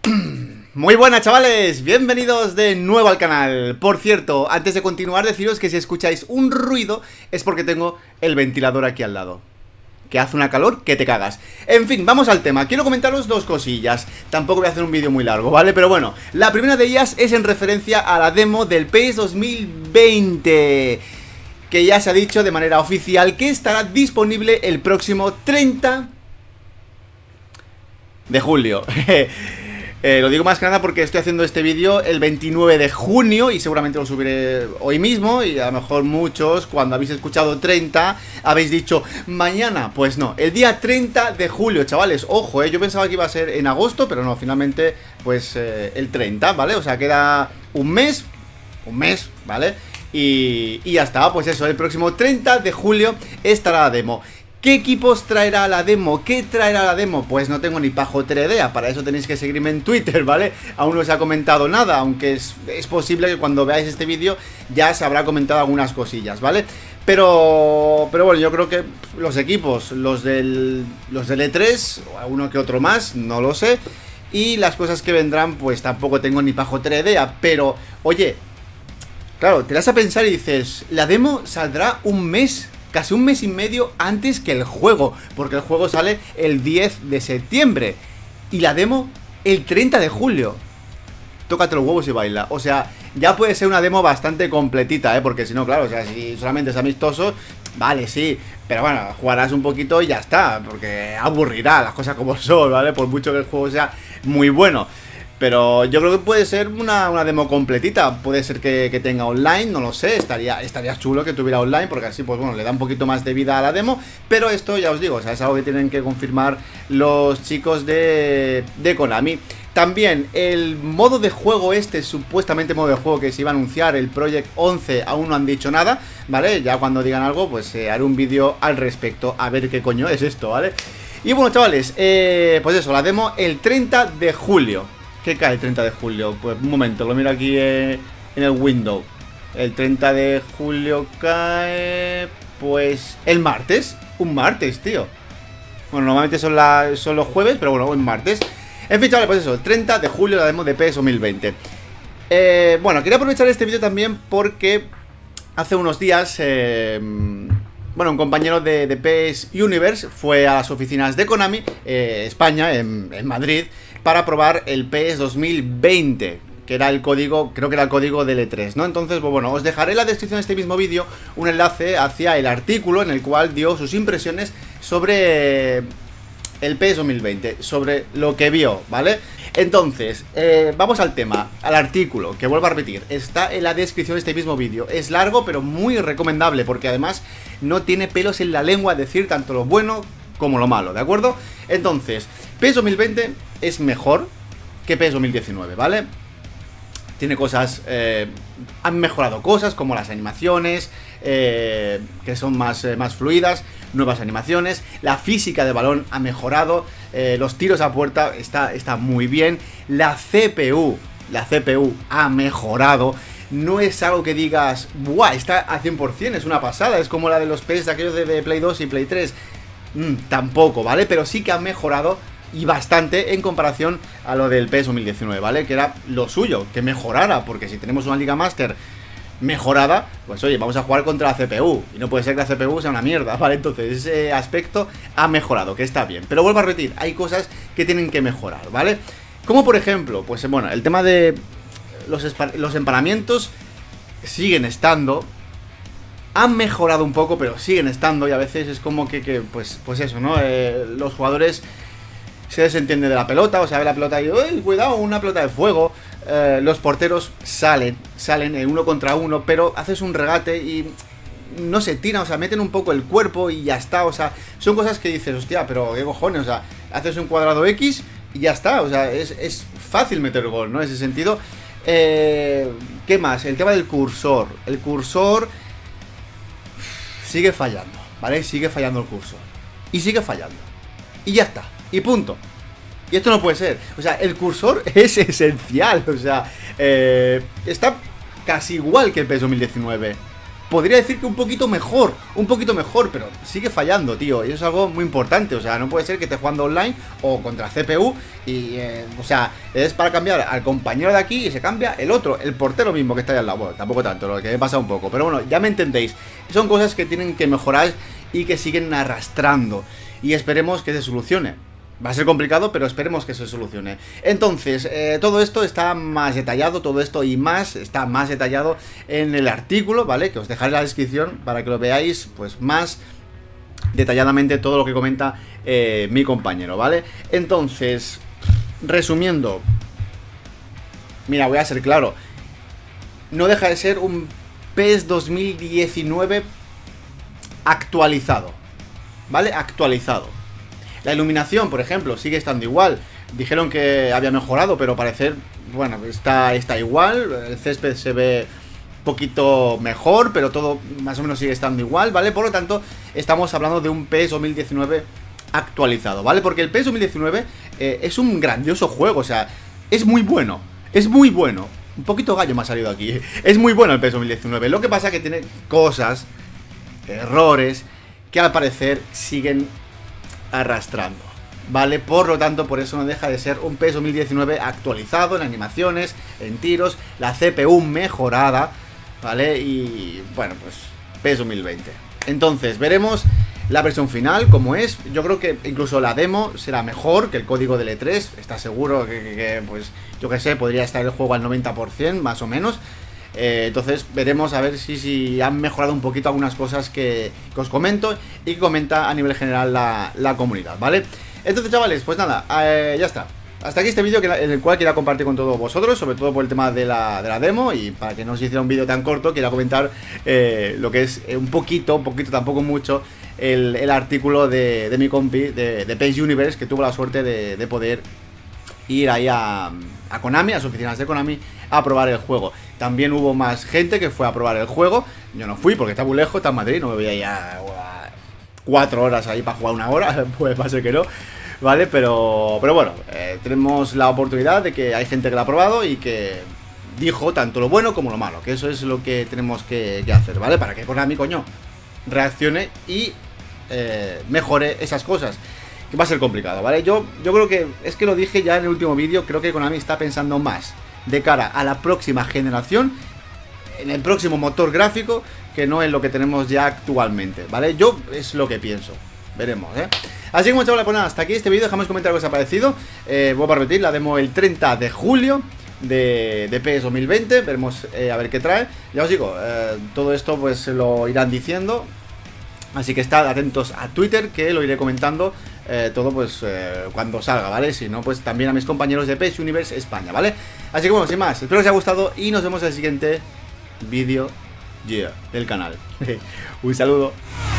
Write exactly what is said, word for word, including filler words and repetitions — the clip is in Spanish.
Muy buenas, chavales, bienvenidos de nuevo al canal. Por cierto, antes de continuar, deciros que si escucháis un ruido es porque tengo el ventilador aquí al lado, que hace una calor que te cagas. En fin, vamos al tema. Quiero comentaros dos cosillas. Tampoco voy a hacer un vídeo muy largo, ¿vale? Pero bueno, la primera de ellas es en referencia a la demo del PES dos mil veinte, que ya se ha dicho de manera oficial que estará disponible el próximo treinta de julio. Eh, lo digo más que nada porque estoy haciendo este vídeo el veintinueve de junio y seguramente lo subiré hoy mismo. Y a lo mejor muchos, cuando habéis escuchado treinta, habéis dicho mañana. Pues no, el día treinta de julio, chavales. Ojo, eh, yo pensaba que iba a ser en agosto, pero no, finalmente pues eh, el treinta, ¿vale? O sea, queda un mes, un mes, ¿vale? Y, y ya está, pues eso, el próximo treinta de julio estará la demo. ¿Qué equipos traerá la demo? ¿Qué traerá la demo? Pues no tengo ni pajotera idea. Para eso tenéis que seguirme en Twitter, ¿vale? Aún no se ha comentado nada, aunque es, es posible que cuando veáis este vídeo ya se habrá comentado algunas cosillas, ¿vale? Pero, pero bueno, yo creo que los equipos, los del, los del E tres, o uno que otro más, no lo sé. Y las cosas que vendrán, pues tampoco tengo ni pajotera idea. Pero, oye, claro, te das a pensar y dices, la demo saldrá un mes, casi un mes y medio antes que el juego, porque el juego sale el diez de septiembre y la demo el treinta de julio. Tócate los huevos y baila. O sea, ya puede ser una demo bastante completita, ¿eh? Porque si no, claro, o sea, si solamente es amistoso, vale, sí, pero bueno, jugarás un poquito y ya está, porque aburrirá las cosas como son, ¿vale? Por mucho que el juego sea muy bueno. Pero yo creo que puede ser una, una demo completita. Puede ser que, que tenga online, no lo sé. Estaría, estaría chulo que tuviera online, porque así, pues bueno, le da un poquito más de vida a la demo. Pero esto, ya os digo, o sea, es algo que tienen que confirmar los chicos de, de Konami. También el modo de juego este, supuestamente modo de juego que se iba a anunciar, el Project once, aún no han dicho nada, ¿vale? Ya cuando digan algo, pues eh, haré un vídeo al respecto, a ver qué coño es esto, ¿vale? Y bueno, chavales, eh, pues eso, la demo el treinta de julio. ¿Qué cae el treinta de julio? Pues un momento, lo miro aquí eh, en el window. El treinta de julio cae... pues... el martes. Un martes, tío. Bueno, normalmente son, la, son los jueves, pero bueno, un martes. En fin, chavales, pues eso, el treinta de julio la demo de PES dos mil veinte. eh, Bueno, quería aprovechar este vídeo también porque hace unos días... Eh, bueno, un compañero de, de PES Universe fue a las oficinas de Konami, eh, España, en, en Madrid, para probar el PES dos mil veinte, que era el código, creo que era el código del E tres, ¿no? Entonces, pues bueno, os dejaré en la descripción de este mismo vídeo un enlace hacia el artículo en el cual dio sus impresiones sobre el PES dos mil veinte, sobre lo que vio, ¿vale? Entonces, eh, vamos al tema, al artículo, que vuelvo a repetir, está en la descripción de este mismo vídeo. Es largo, pero muy recomendable, porque además no tiene pelos en la lengua decir tanto lo bueno como lo malo, ¿de acuerdo? Entonces, PES dos mil veinte es mejor que PES dos mil diecinueve, ¿vale? Tiene cosas, eh, han mejorado cosas como las animaciones, eh, que son más, eh, más fluidas, nuevas animaciones, la física de balón ha mejorado, eh, los tiros a puerta está, está muy bien, la C P U, la C P U ha mejorado. No es algo que digas, ¡buah! Está a cien por cien, es una pasada, es como la de los PES de aquellos de, de Play dos y Play tres. Mm, tampoco, ¿vale? Pero sí que ha mejorado y bastante en comparación a lo del PES dos mil diecinueve, ¿vale? Que era lo suyo, que mejorara, porque si tenemos una Liga Master mejorada, pues oye, vamos a jugar contra la C P U, y no puede ser que la C P U sea una mierda, ¿vale? Entonces ese aspecto ha mejorado, que está bien. Pero vuelvo a repetir, hay cosas que tienen que mejorar, ¿vale? Como por ejemplo, pues bueno, el tema de los, los emparamientos siguen estando, han mejorado un poco, pero siguen estando, y a veces es como que, que pues, pues eso, ¿no? Eh, los jugadores se desentienden de la pelota, o sea, ve la pelota y ¡uy, cuidado, una pelota de fuego! Eh, los porteros salen, salen en uno contra uno, pero haces un regate y no se tiran, o sea, meten un poco el cuerpo y ya está, o sea, son cosas que dices, hostia, pero qué cojones, o sea, haces un cuadrado X y ya está, o sea, es, es fácil meter gol, ¿no? En ese sentido. Eh, ¿Qué más? El tema del cursor, el cursor sigue fallando, ¿vale? Sigue fallando el cursor. Y sigue fallando. Y ya está. Y punto. Y esto no puede ser. O sea, el cursor es esencial. O sea, eh, está casi igual que el PES dos mil diecinueve. podría decir que un poquito mejor, un poquito mejor, pero sigue fallando, tío, y eso es algo muy importante. O sea, no puede ser que esté jugando online o contra C P U y, eh, o sea, es para cambiar al compañero de aquí y se cambia el otro, el portero mismo que está ahí al lado. Bueno, tampoco tanto, lo que me pasa un poco, pero bueno, ya me entendéis. Son cosas que tienen que mejorar y que siguen arrastrando, y esperemos que se solucione. Va a ser complicado, pero esperemos que se solucione. Entonces, eh, todo esto está más detallado, todo esto y más está más detallado en el artículo, ¿vale? Que os dejaré en la descripción para que lo veáis, pues, más detalladamente todo lo que comenta eh, mi compañero, ¿vale? Entonces, resumiendo, mira, voy a ser claro, no deja de ser un PES dos mil diecinueve actualizado, ¿vale? Actualizado. La iluminación, por ejemplo, sigue estando igual. Dijeron que había mejorado, pero parecer, bueno, está, está igual. El césped se ve un poquito mejor, pero todo más o menos sigue estando igual, ¿vale? Por lo tanto, estamos hablando de un PES dos mil diecinueve actualizado, ¿vale? Porque el PES dos mil diecinueve eh, es un grandioso juego, o sea, es muy bueno, es muy bueno. Un poquito gallo me ha salido aquí. Es muy bueno el PES dos mil diecinueve. Lo que pasa es que tiene cosas, errores, que al parecer siguen arrastrando, ¿vale? Por lo tanto, por eso no deja de ser un PES dos mil diecinueve actualizado en animaciones, en tiros, la C P U mejorada, ¿vale? Y bueno, pues PES dos mil veinte. Entonces, veremos la versión final, como es. Yo creo que incluso la demo será mejor que el código del E tres. Está seguro que, que, que pues, yo que sé, podría estar el juego al noventa por ciento, más o menos. Eh, entonces veremos a ver si, si han mejorado un poquito algunas cosas que, que os comento y que comenta a nivel general la, la comunidad, ¿vale? Entonces, chavales, pues nada, eh, ya está. Hasta aquí este vídeo en el cual quería compartir con todos vosotros, sobre todo por el tema de la, de la demo, y para que no os hiciera un vídeo tan corto, quería comentar eh, lo que es eh, un poquito, un poquito, tampoco mucho, el, el artículo de, de mi compi, de, de PES Universe, que tuvo la suerte de, de poder ir ahí a, a Konami, a las oficinas de Konami, a probar el juego. También hubo más gente que fue a probar el juego. Yo no fui porque está muy lejos, está en Madrid, no me voy a ir a cuatro horas ahí para jugar una hora, pues va a ser que no, ¿vale? Pero, pero bueno, eh, tenemos la oportunidad de que hay gente que la ha probado y que dijo tanto lo bueno como lo malo, que eso es lo que tenemos que, que hacer, ¿vale? Para que Konami, coño, reaccione y eh, mejore esas cosas, que va a ser complicado, ¿vale? Yo, yo creo que, es que lo dije ya en el último vídeo, creo que Konami está pensando más de cara a la próxima generación, en el próximo motor gráfico, que no en lo que tenemos ya actualmente, ¿vale? Yo es lo que pienso, veremos, ¿eh? Así que, como chavales, pues nada, hasta aquí este vídeo, dejamos comentar qué os ha parecido. eh, Voy a repetir, la demo el treinta de julio de, de PES dos mil veinte, veremos eh, a ver qué trae. Ya os digo, eh, todo esto pues lo irán diciendo, así que estad atentos a Twitter, que lo iré comentando eh, todo pues eh, cuando salga, ¿vale? Si no, pues también a mis compañeros de PES Universe España, ¿vale? Así que bueno, sin más, espero que os haya gustado y nos vemos en el siguiente vídeo yeah, del canal. Un saludo.